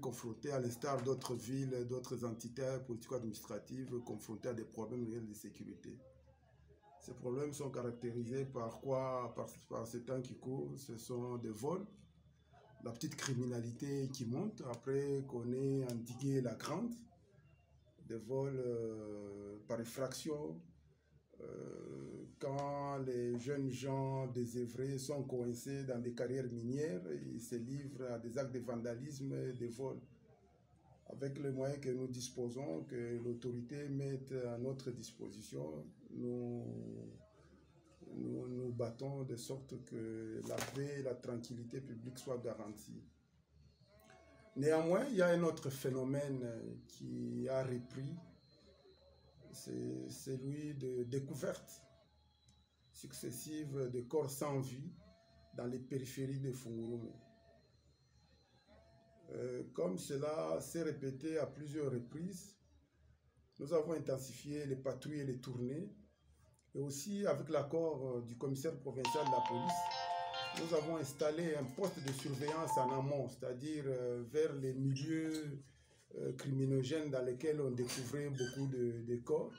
confrontée, à l'instar d'autres villes, d'autres entités politico-administratives confrontées à des problèmes réels de sécurité. Ces problèmes sont caractérisés par quoi? Par ces temps qui courent, ce sont des vols, la petite criminalité qui monte après qu'on ait endigué la grande, des vols par effraction, quand les jeunes gens désœuvrés sont coincés dans des carrières minières, ils se livrent à des actes de vandalisme et de vol. Avec les moyens que nous disposons, que l'autorité mette à notre disposition, nous battons de sorte que la paix et la tranquillité publique soient garanties. Néanmoins, il y a un autre phénomène qui a repris, c'est celui de découverte successive de corps sans vie dans les périphéries de Fungurume. Comme cela s'est répété à plusieurs reprises, nous avons intensifié les patrouilles et les tournées, et aussi avec l'accord du commissaire provincial de la police, nous avons installé un poste de surveillance en amont, c'est-à-dire vers les milieux criminogènes dans lesquels on découvrait beaucoup de corps.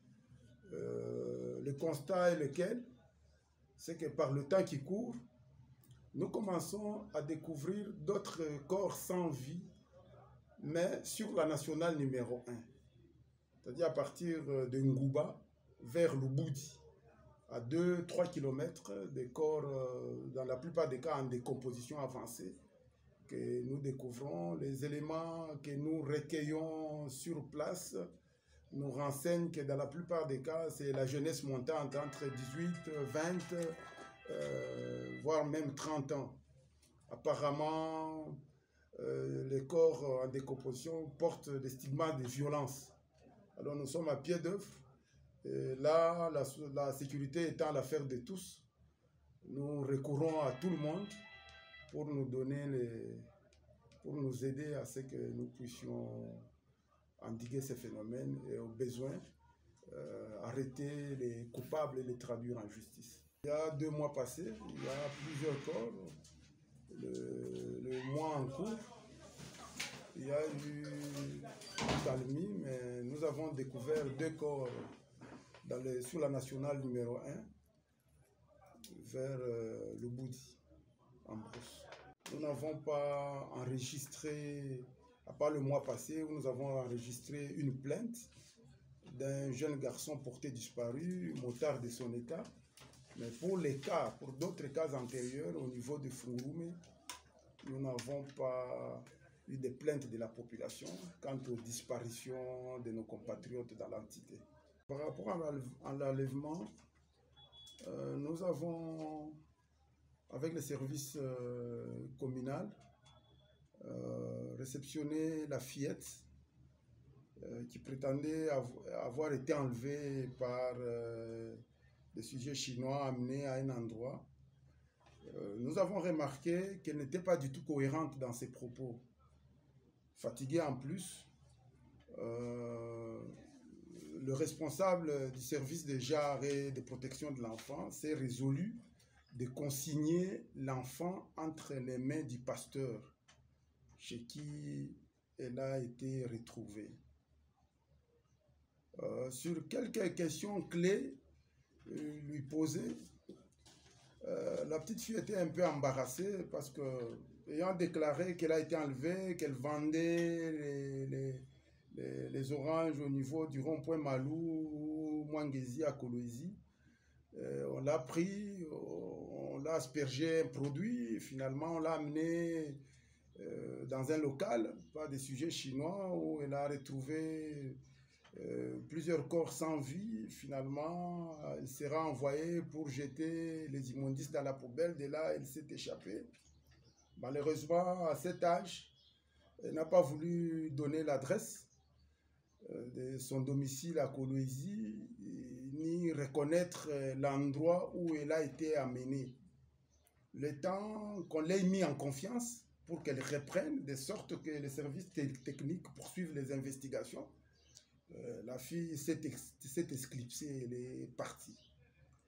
Le constat est lequel? C'est que par le temps qui court, nous commençons à découvrir d'autres corps sans vie, mais sur la nationale numéro 1. C'est-à-dire à partir de Ngouba vers Lubudi, à 2-3 km, des corps, dans la plupart des cas en décomposition avancée, que nous découvrons. Les éléments que nous recueillons sur place nous renseignent que dans la plupart des cas, c'est la jeunesse montante entre 18, 20, voire même 30 ans. Apparemment, les corps en décomposition portent des stigmates de violence. Alors nous sommes à pied d'œuvre. Là, la sécurité étant l'affaire de tous, nous recourons à tout le monde pour nous donner pour nous aider à ce que nous puissions endiguer ces phénomènes et au besoin arrêter les coupables et les traduire en justice. Il y a 2 mois passés, il y a plusieurs corps. Le mois en cours, il y a eu une calmie, mais nous avons découvert 2 corps sur la nationale numéro 1 vers le Boudi, en brousse. Nous n'avons pas enregistré, à part le mois passé, où nous avons enregistré une plainte d'un jeune garçon porté disparu, motard de son état. Mais pour d'autres cas antérieurs, au niveau de Fungurume, nous n'avons pas eu de plaintes de la population quant aux disparitions de nos compatriotes dans l'entité. Par rapport à l'enlèvement, nous avons, avec le service communal, réceptionné la fillette qui prétendait avoir été enlevée par des sujets chinois amenés à un endroit. Nous avons remarqué qu'elle n'était pas du tout cohérente dans ses propos. Fatiguée en plus, le responsable du service des JAR et de protection de l'enfant s'est résolu de consigner l'enfant entre les mains du pasteur, chez qui elle a été retrouvée. Sur quelques questions clés lui posées, la petite fille était un peu embarrassée parce que, ayant déclaré qu'elle a été enlevée, qu'elle vendait les oranges au niveau du rond-point Malou, Mwangezi à Kolwezi, on l'a pris, on l'a aspergé un produit, finalement on l'a amené dans un local, pas des sujets chinois, où elle a retrouvé plusieurs corps sans vie. Finalement, elle sera envoyée pour jeter les immondices dans la poubelle. De là, elle s'est échappée. Malheureusement, à cet âge, elle n'a pas voulu donner l'adresse de son domicile à Kolwezi, ni reconnaître l'endroit où elle a été amenée. Le temps qu'on l'ait mis en confiance pour qu'elle reprenne, de sorte que les services techniques poursuivent les investigations, la fille s'est esclipsée, elle est partie.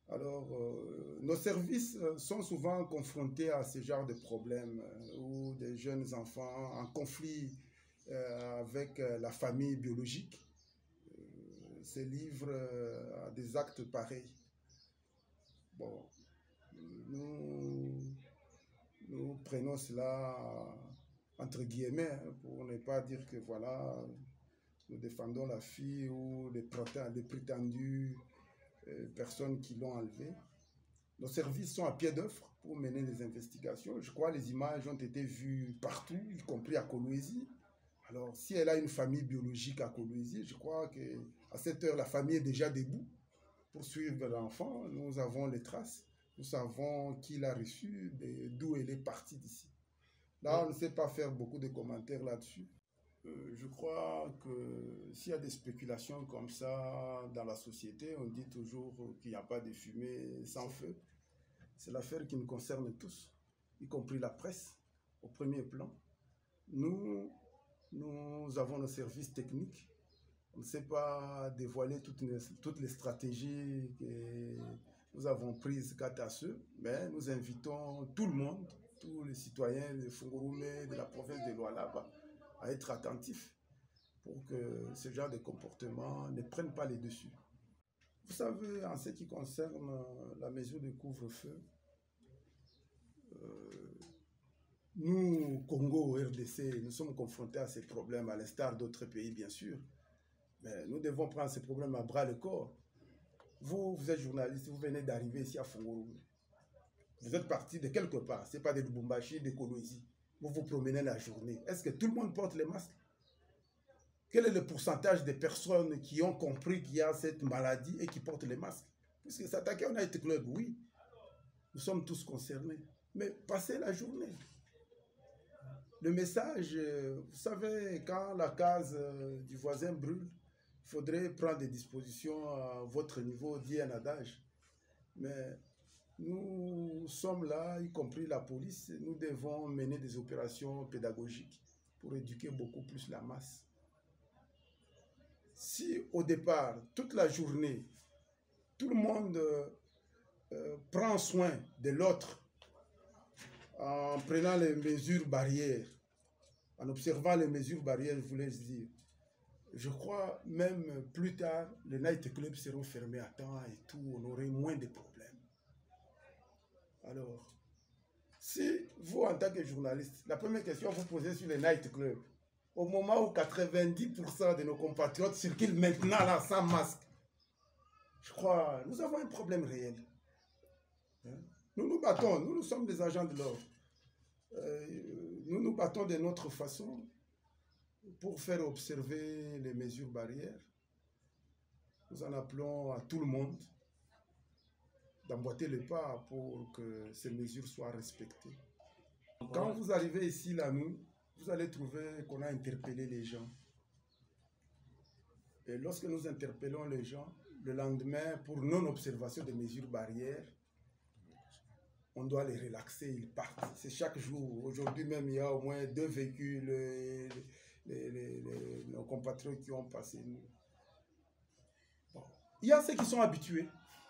Alors, nos services sont souvent confrontés à ce genre de problèmes où des jeunes enfants en conflit avec la famille biologique se livrent à des actes pareils. Bon, nous, nous prenons cela entre guillemets pour ne pas dire que voilà, nous défendons la fille ou les prétendus personnes qui l'ont enlevé. Nos services sont à pied d'œuvre pour mener les investigations. Je crois que les images ont été vues partout, y compris à Kolwezi. Alors, si elle a une famille biologique à Kolwezi, je crois qu'à cette heure, la famille est déjà debout pour suivre l'enfant. Nous avons les traces. Nous savons qui l'a reçu, d'où elle est partie d'ici. Là, on ne sait pas faire beaucoup de commentaires là-dessus. Je crois que s'il y a des spéculations comme ça dans la société, on dit toujours qu'il n'y a pas de fumée sans feu. C'est l'affaire qui nous concerne tous, y compris la presse, au premier plan. Nous avons nos services techniques. On ne sait pas dévoiler toutes les stratégies que nous avons prises quant à ceux, mais nous invitons tout le monde, tous les citoyens de Fungurume, de la province de Lualaba, à être attentifs pour que ce genre de comportement ne prenne pas les dessus. Vous savez, en ce qui concerne la mesure de couvre-feu, nous, Congo, RDC, nous sommes confrontés à ces problèmes, à l'instar d'autres pays, bien sûr. Mais nous devons prendre ces problèmes à bras le corps. Vous êtes journaliste, vous venez d'arriver ici à Fungurume. Vous êtes parti de quelque part, ce n'est pas de Lubumbashi, de Kolwezi. Vous vous promenez la journée. Est-ce que tout le monde porte les masques? Quel est le pourcentage de personnes qui ont compris qu'il y a cette maladie et qui portent les masques? Puisque s'attaquer au Night Club, oui, nous sommes tous concernés. Mais passez la journée. Le message, vous savez, quand la case du voisin brûle, il faudrait prendre des dispositions à votre niveau, dit un adage. Mais nous sommes là, y compris la police, nous devons mener des opérations pédagogiques pour éduquer beaucoup plus la masse. Si au départ, toute la journée, tout le monde prend soin de l'autre en prenant les mesures barrières, en observant les mesures barrières, je voulais dire, je crois même plus tard, les night clubs seront fermés à temps et tout, on aurait moins de problèmes. Alors, si vous, en tant que journaliste, la première question que vous posez sur les night clubs, au moment où 90% de nos compatriotes circulent maintenant là sans masque, je crois, nous avons un problème réel. Nous nous battons, nous sommes des agents de l'ordre. Nous nous battons de notre façon pour faire observer les mesures barrières. Nous en appelons à tout le monde d'emboîter le pas pour que ces mesures soient respectées. Quand vous arrivez ici, là, vous allez trouver qu'on a interpellé les gens. Et lorsque nous interpellons les gens, le lendemain, pour non-observation des mesures barrières, on doit les relaxer, ils partent. C'est chaque jour. Aujourd'hui même, il y a au moins 2 véhicules, nos compatriotes qui ont passé. Bon. Il y a ceux qui sont habitués.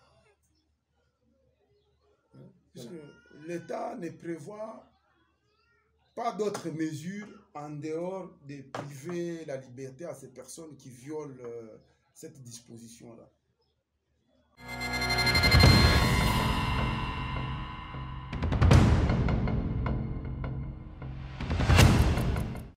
Puisque l'État ne prévoit pas d'autres mesures en dehors de priver la liberté à ces personnes qui violent cette disposition-là.